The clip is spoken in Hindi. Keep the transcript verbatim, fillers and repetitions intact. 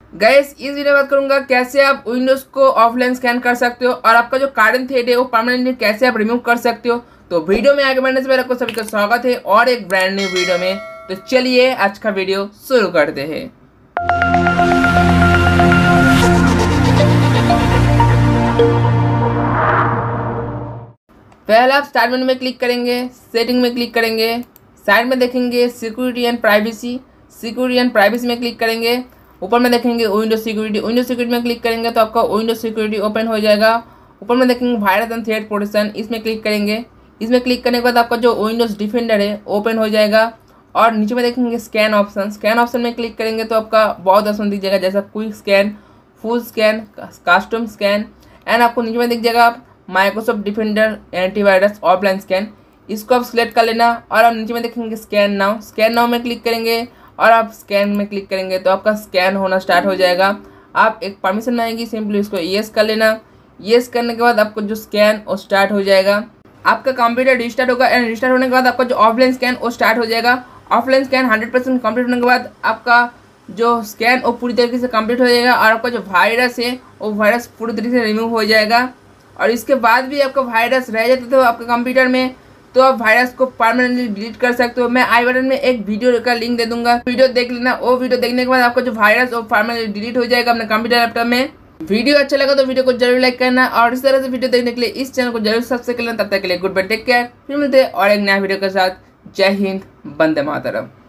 गाइस इस वीडियो में बात करूंगा कैसे आप विंडोज को ऑफलाइन स्कैन कर सकते हो और आपका जो कार्डन थ्रेड है वो परमानेंटली कैसे आप रिमूव कर सकते हो। तो वीडियो में आगे बढ़ने से पहले आपको सभी का स्वागत है और एक ब्रांड न्यू वीडियो में। तो चलिए आज का वीडियो शुरू करते हैं। पहले आप स्टार्ट मेनू में क्लिक करेंगे, सेटिंग में क्लिक करेंगे, साइड में देखेंगे security and privacy, security and privacy में क्लिक करेंगे। ऊपर में देखेंगे विंडो सिक्योरिटी, विंडो सिक्योरिटी में क्लिक करेंगे तो आपका विंडो सिक्योरिटी ओपन हो जाएगा। ऊपर में देखेंगे वायरस एंड थ्रेड प्रोटेक्शन, इसमें क्लिक करेंगे। इसमें क्लिक करने के बाद आपका जो विंडोज डिफेंडर है ओपन हो जाएगा। और नीचे में देखेंगे स्कैन ऑप्शन, स्कैन ऑप्शन में क्लिक करेंगे तो आपका बहुत ऑप्शन दिख जाएगा, जैसा quick scan, full scan, custom scan and आपको नीचे में दिख जाएगा Microsoft Defender antivirus offline scan. इसको आप सिलेक्ट कर लेना और आप नीचे में देखेंगे स्कैन नाउ, स्कैन नाउ में क्लिक करेंगे और आप स्कैन में क्लिक करेंगे तो आपका स्कैन होना स्टार्ट हो जाएगा। आप एक परमिशन आएगी, सिंपली इसको येस कर लेना। येस करने के बाद आपको जो स्कैन वो स्टार्ट हो जाएगा। आपका कंप्यूटर रिस्टार्ट होगा एंड रिस्टार्ट होने के बाद आपका जो ऑफलाइन स्कैन वो स्टार्ट हो जाएगा। Offline scan hundred percent complete होने के बाद आपका जो स्कैन वो पूरी तरीके से कंप्लीट हो जाएगा और आपका जो वायरस है वो वायरस पूरी तरीके से रिमूव हो जाएगा। और इसके बाद भी आपका वायरस रह जाता तो आपके कंप्यूटर में, तो आप वायरस को परमानेंटली डिलीट कर सकते हो। मैं आई बटन में एक वीडियो का लिंक दे दूंगा, वीडियो देख लेना। वो वीडियो देखने के बाद आपका जो वायरस वो परमानेंटली डिलीट हो जाएगा अपने कंप्यूटर लैपटॉप में। वीडियो अच्छा लगा तो वीडियो को जरूर लाइक करना और इस तरह से वीडियो देखने के लिए इस चैनल को जरूर सब्सक्राइब करना। तब तक के लिए गुड बाय, टेक केयर। फिर मिलते हैं और एक नया वीडियो के साथ। जय हिंद, वंदे मातरम।